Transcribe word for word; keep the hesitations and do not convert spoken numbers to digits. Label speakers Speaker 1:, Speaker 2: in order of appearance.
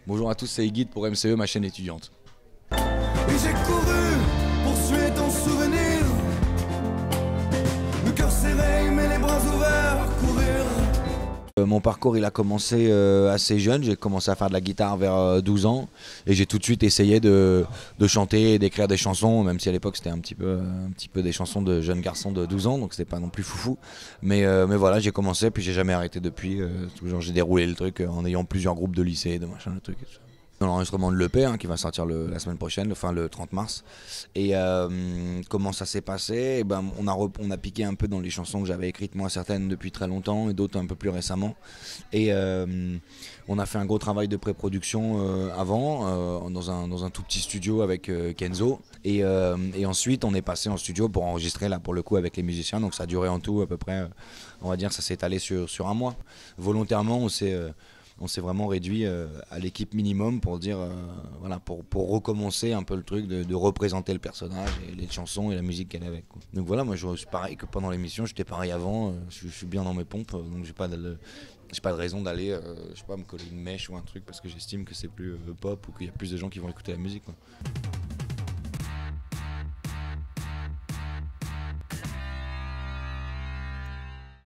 Speaker 1: Bonjour à tous, c'est Guide pour M C E, ma chaîne étudiante.
Speaker 2: Et j'ai couru, poursuivre ton souvenir. Le cœur serré, mais les bras ouverts, courir.
Speaker 1: Euh, mon parcours il a commencé euh, assez jeune, j'ai commencé à faire de la guitare vers euh, douze ans et j'ai tout de suite essayé de, de chanter et d'écrire des chansons, même si à l'époque c'était un petit peu, un petit peu des chansons de jeunes garçons de douze ans, donc c'était pas non plus foufou. Mais, euh, mais voilà, j'ai commencé puis j'ai jamais arrêté depuis, euh, toujours j'ai déroulé le truc euh, en ayant plusieurs groupes de lycée, de machin, de trucs et tout ça. Dans l'enregistrement de l'E P hein, qui va sortir le, la semaine prochaine, enfin le trente mars. Et euh, comment ça s'est passé? Et ben, on, a rep, on a piqué un peu dans les chansons que j'avais écrites, moi certaines depuis très longtemps et d'autres un peu plus récemment. Et euh, on a fait un gros travail de pré-production euh, avant, euh, dans, un, dans un tout petit studio avec euh, Kenzo. Et, euh, et ensuite on est passé en studio pour enregistrer là pour le coup avec les musiciens. Donc ça a duré en tout à peu près, on va dire ça s'est étalé sur, sur un mois. Volontairement on s'est... Euh, on s'est vraiment réduit euh, à l'équipe minimum pour dire euh, voilà pour, pour recommencer un peu le truc de, de représenter le personnage et les chansons et la musique qu'elle avait quoi. Donc voilà, moi je suis pareil que pendant l'émission, j'étais pareil avant, euh, je, je suis bien dans mes pompes, donc j'ai pas de, j'ai pas de raison d'aller euh, je sais pas me coller une mèche ou un truc parce que j'estime que c'est plus euh, pop ou qu'il y a plus de gens qui vont écouter la musique quoi.